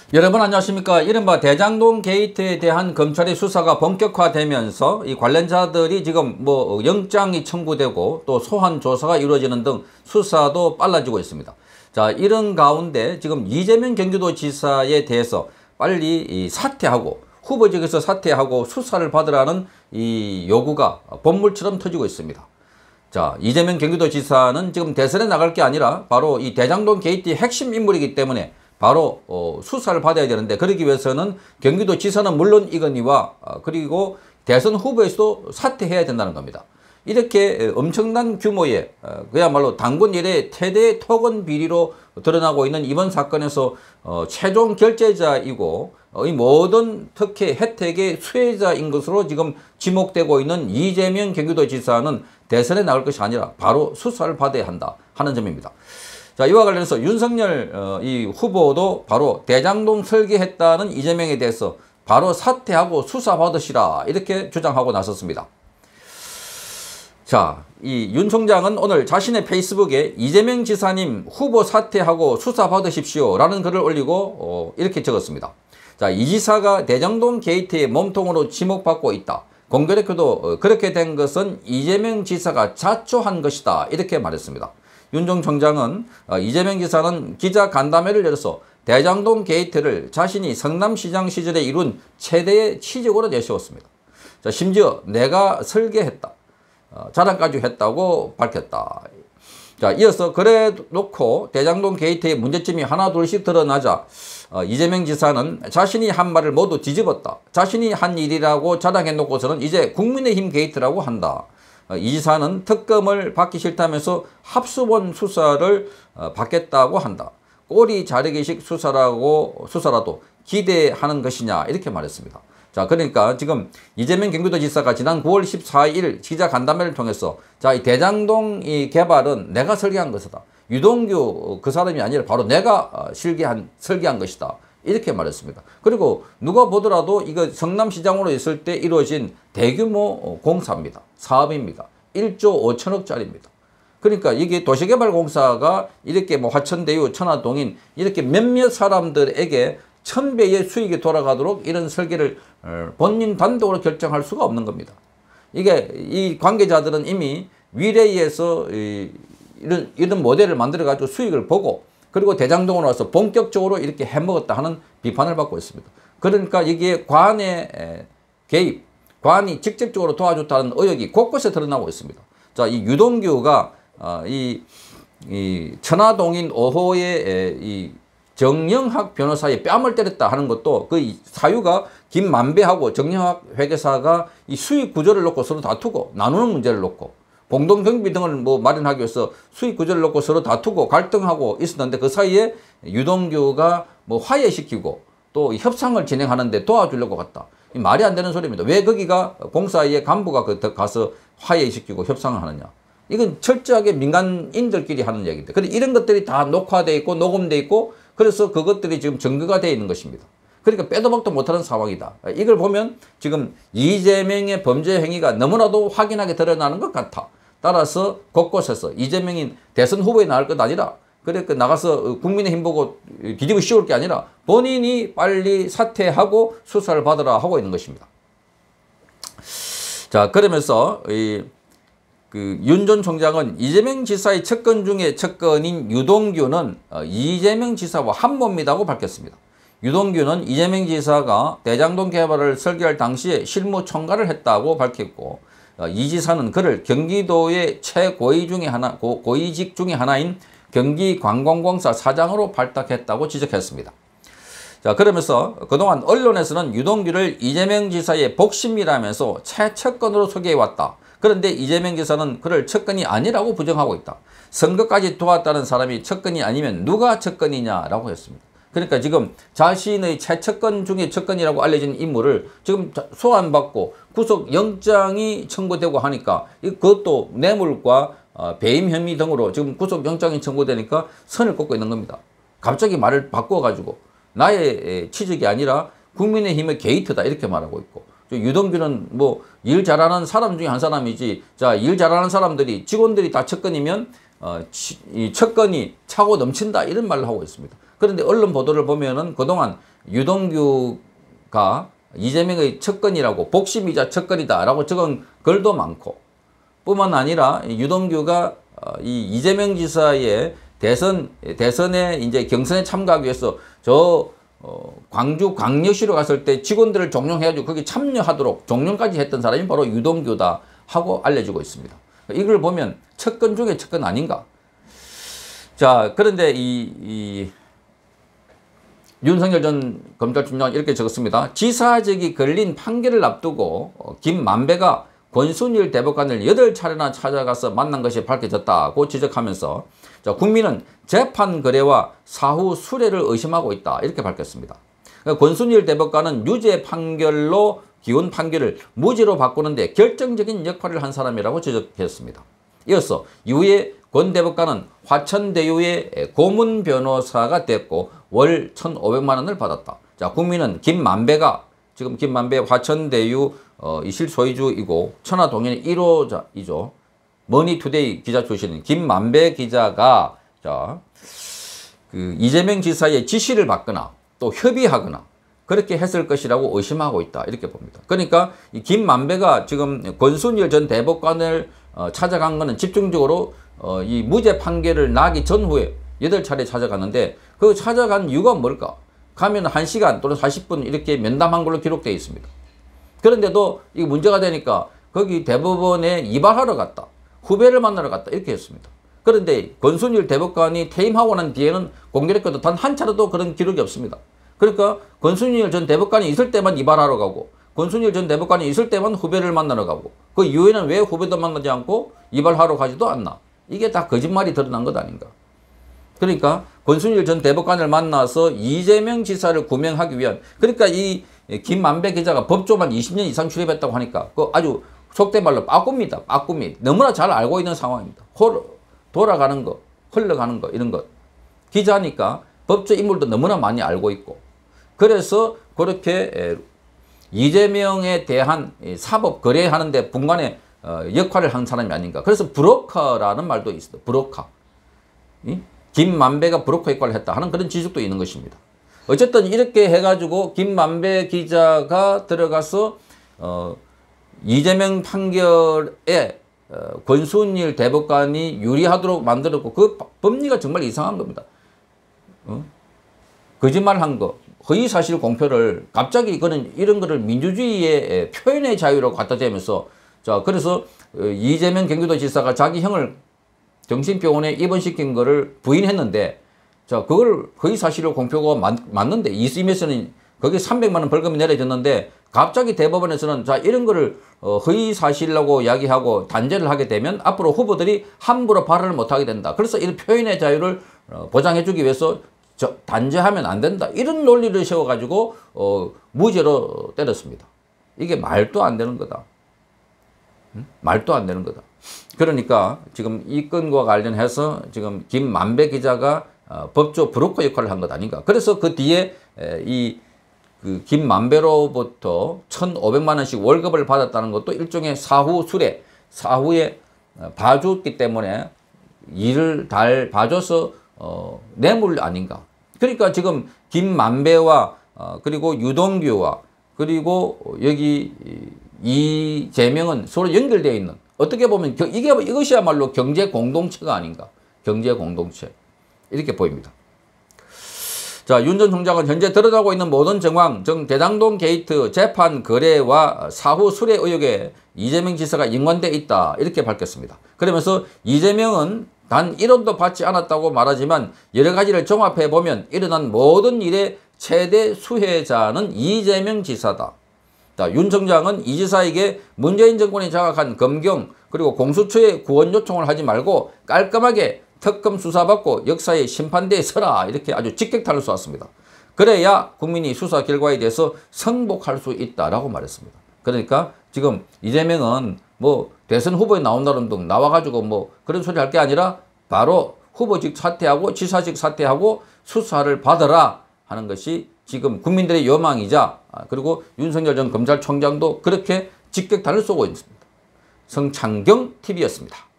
여러분 안녕하십니까. 이른바 대장동 게이트에 대한 검찰의 수사가 본격화되면서 이 관련자들이 지금 영장이 청구되고 또 소환 조사가 이루어지는 등 수사도 빨라지고 있습니다. 자, 이런 가운데 지금 이재명 경기도지사에 대해서 빨리 사퇴하고 후보직에서 사퇴하고 수사를 받으라는 이 요구가 본물처럼 터지고 있습니다. 자, 이재명 경기도지사는 지금 대선에 나갈 게 아니라 바로 이 대장동 게이트의 핵심 인물이기 때문에 바로 수사를 받아야 되는데, 그러기 위해서는 경기도지사는 물론 이거니와 그리고 대선 후보에서도 사퇴해야 된다는 겁니다. 이렇게 엄청난 규모의 그야말로 당군 이래 최대 토건 비리로 드러나고 있는 이번 사건에서 최종 결재자이고 이 모든 특혜 혜택의 수혜자인 것으로 지금 지목되고 있는 이재명 경기도지사는 대선에 나갈 것이 아니라 바로 수사를 받아야 한다 하는 점입니다. 자, 이와 관련해서 윤석열 이 후보도 바로 대장동 설계했다는 이재명에 대해서 바로 사퇴하고 수사받으시라 이렇게 주장하고 나섰습니다. 자, 이 윤 총장은 오늘 자신의 페이스북에 이재명 지사님 후보 사퇴하고 수사받으십시오 라는 글을 올리고 이렇게 적었습니다. 자, 이 지사가 대장동 게이트의 몸통으로 지목받고 있다. 공교롭게도 그렇게 된 것은 이재명 지사가 자초한 것이다 이렇게 말했습니다. 윤 전 총장은 이재명 지사는 기자 간담회를 열어서 대장동 게이트를 자신이 성남시장 시절에 이룬 최대의 치적으로 내세웠습니다. 자, 심지어 내가 설계했다, 자랑까지 했다고 밝혔다. 자, 이어서 그래 놓고 대장동 게이트의 문제점이 하나 둘씩 드러나자 이재명 지사는 자신이 한 말을 모두 뒤집었다. 자신이 한 일이라고 자랑해 놓고서는 이제 국민의힘 게이트라고 한다. 이 지사는 특검을 받기 싫다면서 합수본 수사를 받겠다고 한다. 꼬리 자르기식 수사라도 기대하는 것이냐 이렇게 말했습니다. 자, 그러니까 지금 이재명 경기도지사가 지난 9월 14일 기자 간담회를 통해서 자, 이 대장동 이 개발은 내가 설계한 것이다. 유동규 그 사람이 아니라 바로 내가 설계한 것이다. 이렇게 말했습니다. 그리고 누가 보더라도 이거 성남시장으로 있을 때 이루어진 대규모 공사입니다. 사업입니다. 1조 5천억짜리입니다. 그러니까 이게 도시개발공사가 이렇게 화천대유, 천화동인 이렇게 몇몇 사람들에게 1000배의 수익이 돌아가도록 이런 설계를 본인 단독으로 결정할 수가 없는 겁니다. 이게 이 관계자들은 이미 위례에서 이런 모델을 만들어 가지고 수익을 보고 그리고 대장동으로 와서 본격적으로 이렇게 해먹었다 하는 비판을 받고 있습니다. 그러니까 이게 관의 개입, 관이 직접적으로 도와줬다는 의혹이 곳곳에 드러나고 있습니다. 자, 이 유동규가 이 천화동인 5호의 이 정영학 변호사의 뺨을 때렸다 하는 것도 그 사유가 김만배하고 정영학 회계사가 이 수익 구조를 놓고 서로 다투고 나누는 문제를 놓고 공동경비 등을 마련하기 위해서 수익 구조를 놓고 서로 다투고 갈등하고 있었는데 그 사이에 유동규가 화해시키고 또 협상을 진행하는데 도와주려고 갔다. 이 말이 안 되는 소리입니다. 왜 거기가 공사의 간부가 가서 화해시키고 협상을 하느냐. 이건 철저하게 민간인들끼리 하는 얘기인데. 그런데 이런 것들이 다 녹화되어 있고 녹음되어 있고 그래서 그것들이 지금 증거가 되어 있는 것입니다. 그러니까 빼도 박도 못하는 상황이다. 이걸 보면 지금 이재명의 범죄 행위가 너무나도 확연하게 드러나는 것 같아. 따라서 곳곳에서 이재명이 대선 후보에 나갈 것 아니라 그러니까 나가서 국민의힘 보고 뒤집어 씌울 게 아니라 본인이 빨리 사퇴하고 수사를 받으라 하고 있는 것입니다. 자, 그러면서 윤 전 총장은 이재명 지사의 측근 중에 측근인 유동규는 이재명 지사와 한 몸이라고 밝혔습니다. 유동규는 이재명 지사가 대장동 개발을 설계할 당시에 실무 총괄을 했다고 밝혔고 이 지사는 그를 경기도의 최고위직 중에 하나인 경기관광공사 사장으로 발탁했다고 지적했습니다. 자, 그러면서 그동안 언론에서는 유동규를 이재명 지사의 복심이라면서 최측근으로 소개해왔다. 그런데 이재명 지사는 그를 측근이 아니라고 부정하고 있다. 선거까지 도왔다는 사람이 측근이 아니면 누가 측근이냐라고 했습니다. 그러니까 지금 자신의 최측근 중에 측근이라고 알려진 인물을 지금 소환받고 구속영장이 청구되고 하니까 그것도 뇌물과 배임 혐의 등으로 지금 구속영장이 청구되니까 선을 긋고 있는 겁니다. 갑자기 말을 바꿔가지고 나의 취직이 아니라 국민의힘의 게이트다 이렇게 말하고 있고 유동규는 일 잘하는 사람 중에 한 사람이지. 자, 일 잘하는 사람들이 직원들이 다 측근이면 이 측근이 차고 넘친다 이런 말을 하고 있습니다. 그런데 언론 보도를 보면은 그동안 유동규가 이재명의 측근이라고 복심이자 측근이다라고 적은 글도 많고, 뿐만 아니라 유동규가 이 이재명 지사의 대선에 이제 경선에 참가하기 위해서 광주 광역시로 갔을 때 직원들을 종용해가지고 거기 참여하도록 종용까지 했던 사람이 바로 유동규다 하고 알려지고 있습니다. 이걸 보면 측근 중에 측근 아닌가? 자, 그런데 윤석열 전 검찰총장은 이렇게 적었습니다. 지사직이 걸린 판결을 앞두고 김만배가 권순일 대법관을 8차례나 찾아가서 만난 것이 밝혀졌다고 지적하면서, 자, 국민은 재판 거래와 사후 수뢰를 의심하고 있다 이렇게 밝혔습니다. 권순일 대법관은 유죄 판결로 기원 판결을 무죄로 바꾸는데 결정적인 역할을 한 사람이라고 지적했습니다. 이어서 이후에 권 대법관은 화천대유의 고문 변호사가 됐고 월 1,500만 원을 받았다. 자, 국민은 지금 김만배 화천대유 이 실소유주이고 천하동인의 1호자이죠. 머니투데이 기자 출신인 김만배 기자가 이재명 지사의 지시를 받거나 또 협의하거나 그렇게 했을 것이라고 의심하고 있다 이렇게 봅니다. 그러니까 이 김만배가 지금 권순일 전 대법관을 찾아간 것은 집중적으로 이 무죄 판결을 나기 전후에 8차례 찾아갔는데, 그 찾아간 이유가 뭘까? 가면 1시간 또는 40분 이렇게 면담한 걸로 기록되어 있습니다. 그런데도 이게 문제가 되니까 거기 대법원에 이발하러 갔다, 후배를 만나러 갔다 이렇게 했습니다. 그런데 권순일 대법관이 퇴임하고 난 뒤에는 공교롭게도 단 한 차례도 그런 기록이 없습니다. 그러니까 권순일 전 대법관이 있을 때만 이발하러 가고, 권순일 전 대법관이 있을 때만 후배를 만나러 가고, 그 이후에는 왜 후배도 만나지 않고 이발하러 가지도 않나? 이게 다 거짓말이 드러난 것 아닌가? 그러니까 권순일 전 대법관을 만나서 이재명 지사를 구명하기 위한, 그러니까 이 김만배 기자가 법조만 20년 이상 출입했다고 하니까 그 아주 속된 말로 빠꿈입니다. 빠꿈이 너무나 잘 알고 있는 상황입니다. 돌아가는 거, 흘러가는 거 이런 것. 기자니까 법조 인물도 너무나 많이 알고 있고, 그래서 그렇게 이재명에 대한 사법 거래하는 데 분간의 역할을 한 사람이 아닌가. 그래서 브로커라는 말도 있어요. 브로커. 김만배가 브로커 역할을 했다 하는 그런 지적도 있는 것입니다. 어쨌든 이렇게 해가지고 김만배 기자가 들어가서 이재명 판결에 권순일 대법관이 유리하도록 만들었고, 그 법리가 정말 이상한 겁니다. 거짓말한 거, 허위사실 공표를 갑자기 이런 거를 민주주의의 표현의 자유로 갖다 대면서, 자, 그래서 이재명 경기도지사가 자기 형을 정신병원에 입원시킨 거를 부인했는데, 자, 그걸 허위사실로 공표가 맞는데, 이심에서는 거기에 300만 원 벌금이 내려졌는데, 갑자기 대법원에서는 자, 이런 거를 허위사실이라고 이야기하고 단죄를 하게 되면 앞으로 후보들이 함부로 발언을 못하게 된다. 그래서 이런 표현의 자유를 보장해주기 위해서 단죄하면 안 된다. 이런 논리를 세워가지고 무죄로 때렸습니다. 이게 말도 안 되는 거다. 말도 안 되는 거다. 그러니까 지금 이 건과 관련해서 지금 김만배 기자가 법조 브로커 역할을 한 것 아닌가. 그래서 그 뒤에 그 김만배로부터 1,500만 원씩 월급을 받았다는 것도 일종의 사후 수뢰, 사후에 봐줬기 때문에 일을 잘 봐줘서 뇌물 아닌가. 그러니까 지금 김만배와 그리고 유동규와 그리고 여기 이재명은 서로 연결되어 있는, 어떻게 보면 이것이야말로 경제 공동체가 아닌가. 경제 공동체. 이렇게 보입니다. 자, 윤 전 총장은 현재 드러나고 있는 모든 정황, 대장동 게이트 재판 거래와 사후 수뢰 의혹에 이재명 지사가 연관되어 있다 이렇게 밝혔습니다. 그러면서 이재명은 단 1원도 받지 않았다고 말하지만 여러 가지를 종합해 보면 일어난 모든 일의 최대 수혜자는 이재명 지사다. 자, 윤 총장은 이 지사에게 문재인 정권이 장악한 검경 그리고 공수처에 구원 요청을 하지 말고 깔끔하게 특검 수사받고 역사의 심판대에 서라 이렇게 아주 직격탄을 쏘았습니다. 그래야 국민이 수사 결과에 대해서 승복할 수 있다라고 말했습니다. 그러니까 지금 이재명은 뭐 대선 후보에 나온다는 등 나와가지고 뭐 그런 소리 할 게 아니라 바로 후보직 사퇴하고 지사직 사퇴하고 수사를 받아라 하는 것이 지금 국민들의 요망이자, 그리고 윤석열 전 검찰총장도 그렇게 직격탄을 쏘고 있습니다. 성창경 TV였습니다.